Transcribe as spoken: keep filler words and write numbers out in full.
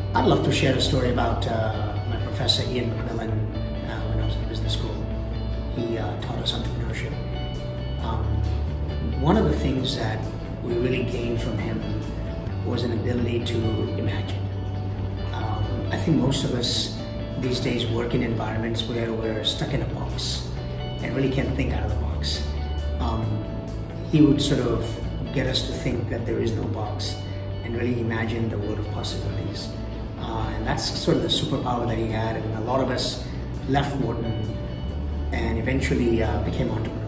I'd love to share a story about uh, my professor Ian McMillan uh, when I was in business school. He uh, taught us entrepreneurship. Um, one of the things that we really gained from him was an ability to imagine. Um, I think most of us these days work in environments where we're stuck in a box and really can't think out of the box. Um, he would sort of get us to think that there is no box and really imagine the world of possibilities. Uh, and that's sort of the superpower that he had, and a lot of us left Wharton and eventually uh, became entrepreneurs.